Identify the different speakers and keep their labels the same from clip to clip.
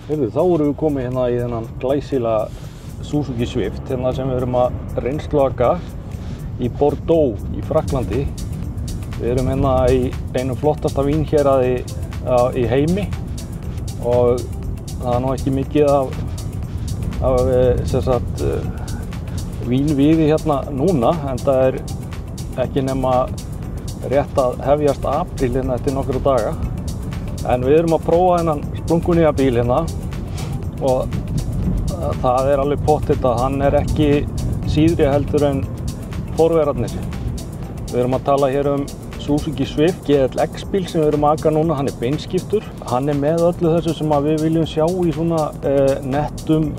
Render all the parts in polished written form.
Speaker 1: Heyrðu, þá erum við komið hérna í þennan glæsilega Suzuki Swift hérna sem við erum að reynsluaka í Bordeaux í Frakklandi. Við erum hérna í einu flottasta vínhéraði í heimi og það er nú ekki mikið af vínviði hérna núna, en það er ekki nema rétt að hefjast apríl hérna eftir nokkra daga. En við erum að prófa þennan splunkunýja bíl hérna og það er alveg pottitt að hann er ekki síðri heldur en forverarnir. Við erum að tala hér um Suzuki Swift GLX bíl sem við erum að aka núna. Hann er beinskiptur. Hann er með öllu þessu sem við viljum sjá í svona nettum,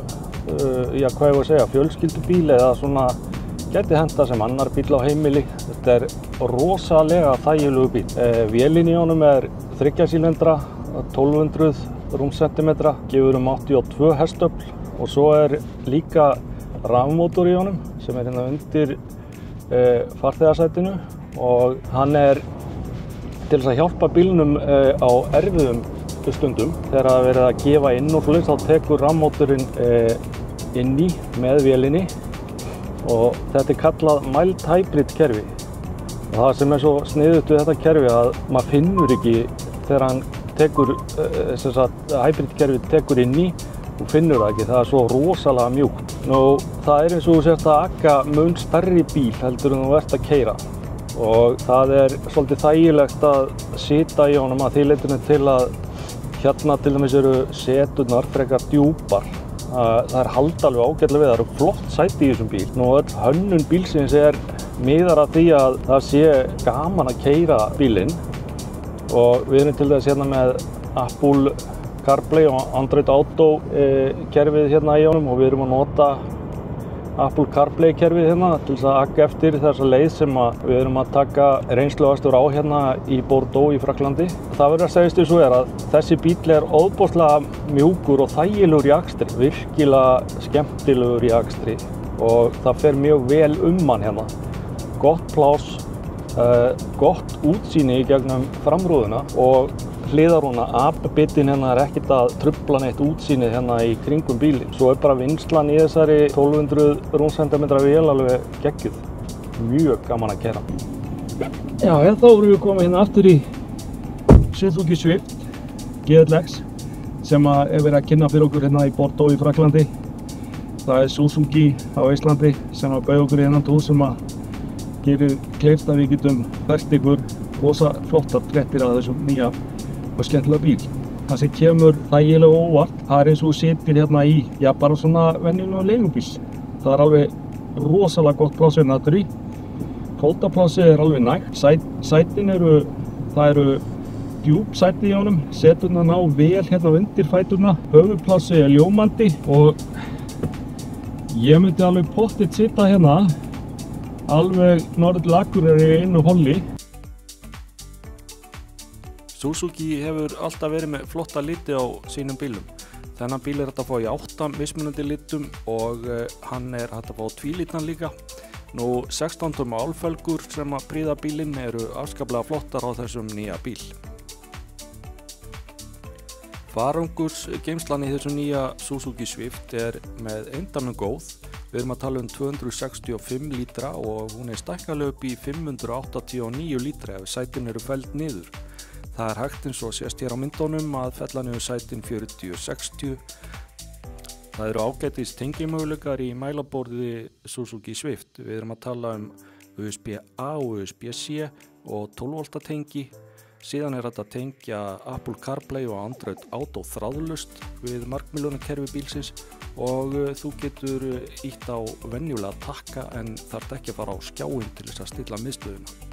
Speaker 1: fjölskyldubíl eða svona gæti henta sem annar bíl á heimili. Þetta er rosalega þægilegu bíl. Vélin í honum er 3 sílindra, 1200 rúmsentimetra, gefur 82 hestöfl og svo er líka rafmótor í honum sem er hérna undir farþegasætinu og hann er til þess að hjálpa bílnum á erfiðum stundum. Þegar það er verið að gefa inn og svoleiðis þá tekur rafmótorinn inn í með vélinni og þetta er kallað mild hybrid kerfi. Og það sem er svo sniðugt við þetta kerfi að maður finnur ekki þegar hann tekur, hybrid kerfi tekur inn í og finnur það ekki, það er svo rosalega mjúkt. Nú, það er eins og þú sért að aka mun stærri bíl heldur en þú ert að keyra og það er svolítið þægilegt að sitja í honum að því leytinu til að hérna til dæmis eru seturnar frekar djúpar. Það halda alveg ágætlega við, það eru flott sæti í þessum bíl. Nú, öll hönnun bílsins miðar að því að það sé gaman að keyra bílinn og við erum til þess hérna með Apple CarPlay og Android Auto kerfið hérna í honum og við erum að nota Apple CarPlay kerfið hérna til þess að aka eftir þessa leið sem við erum að taka reynsluakstur á hérna í Bordeaux í Frakklandi. Það verður að segjast eins og að þessi bíll er óbúslega mjúkur og þægilegur í akstri, virkilega skemmtilegur í akstri og það fer mjög vel hann hérna. Gott pláss, gott útsýni í gegnum framrúðuna og hliðarúna, bitinn hérna er ekkert að trufla neitt útsýnið hérna í kringum bílinn. Svo er bara vinnslan í þessari 1200 rúmsentimetra vél alveg geggjuð. Mjög gaman að keyra. Já, þá erum við komið hérna aftur í Suzuki Swift GLX sem er verið að kynna fyrir okkur hérna í Bordeaux í Frakklandi. Það er Suzuki á Íslandi sem bauð okkur í þennan túr sem gerir kleift að við getum fært ykkur rosa flottar fréttir af þessum nýja og skemmtilega bíl. Það sem kemur þægilega óvart, það er eins og þú situr hérna í, bara svona venjulega leigubíls. Það er alveg rosalega gott pláss hérna aftur í. Fótaplássið er alveg nægt. Sætin það eru djúp sæti í honum. Seturna ná vel hérna undir fæturna. Höfuðplássið er ljómandi og ég myndi alveg pottitt sita hérna alveg norður til Akureyri í einu holli. Suzuki hefur alltaf verið með flotta liti á sínum bílum. Þennan bíl er hægt að fá í 8 mismunandi litum og hann er hægt að fá tvílitnan líka. Nú 16 tóma álfelgur sem að prýða bílinn eru afskaplega flottar á þessum nýja bíl. Farangursgeymslan í þessum nýja Suzuki Swift er með eindæmum góð. Við erum að tala 265 lítra og hún er stækkaleg upp í 589 lítra ef sætin eru felld niður. Það er hægt eins og sést hér á myndunum að fella niður sætin 40-60. Það eru ágætis tengimöguleikar í mælaborði Suzuki Swift. Við erum að tala USB-A og USB-C og 12 volta tengi. Síðan er þetta að tengja Apple CarPlay og Android Auto þráðlaust við markmiðlunarkerfi bílsins og þú getur ítt á venjulega takka en þarft ekki að fara á skjáinn til þess að stilla miðstöðuna.